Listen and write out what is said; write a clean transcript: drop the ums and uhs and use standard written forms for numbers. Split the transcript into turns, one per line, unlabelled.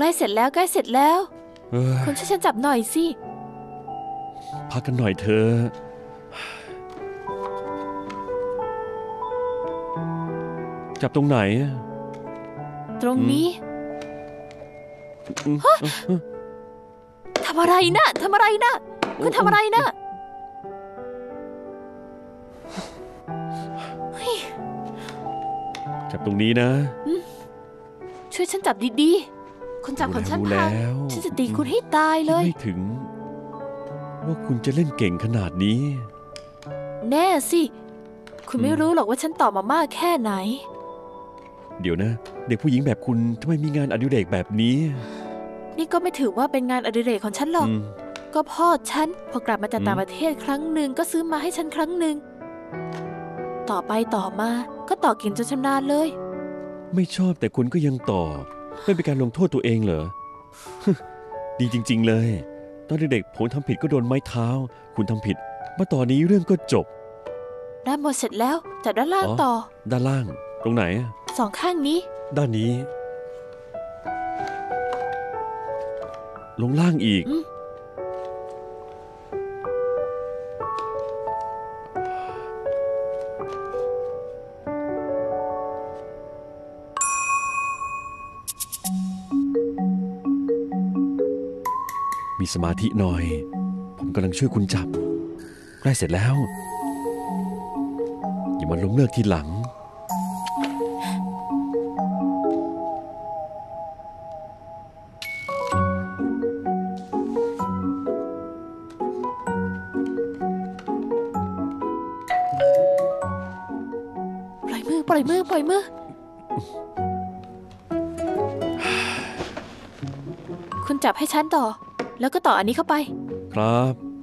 ล้เสร็จแล้วใกล้เสร็จแล้วคุณช่วยฉันจับหน่อยสิ
พักกันหน่อยเธอจับตรงไหน
ตรงนี้ทำอะไรนะทำอะไรนะคุณทำอะไรนะ
จับตรงนี้นะ
ช่วยฉันจับดีๆคุณจับของฉันพังฉันจะตีคุณให้ตายเลย
ไม่ถึงว่าคุณจะเล่นเก่งขนาดนี้
แน่สิคุณไม่รู้หรอกว่าฉันต่อมามากแค่ไหน
เดี๋ยวนะเด็กผู้หญิงแบบคุณทำไมมีงานอดิเรกแบบนี้
นี่ก็ไม่ถือว่าเป็นงานอดิเรกของฉันหรอกก็พ่อฉันพอกลับมาจากต่างประเทศครั้งหนึ่งก็ซื้อมาให้ฉันครั้งหนึ่งต่อไปต่อมาก็ต่อเก่งจนชำนาญเลย
ไม่ชอบแต่คุณก็ยังต่อไม่เป็นการลงโทษตัวเองเหรอ ดีจริงๆเลยตอนเด็กๆผมทำผิดก็โดนไม้เท้าคุณทำผิดมาตอนนี้เรื่องก็จบ
ด้านบนเสร็จแล้วจับด้านล่างต่อ
ด้านล่างตรงไหน
สองข้างนี้
ด้านนี้ลงล่างอีกมีสมาธิหน่อยผมกำลังช่วยคุณจับใกล้เสร็จแล้วอย่ามาล้มเลิกทีหลัง
ปล่อยมือคุณจับให้ฉันต่อแล้วก็ต่ออันนี้เข้าไป
ครับ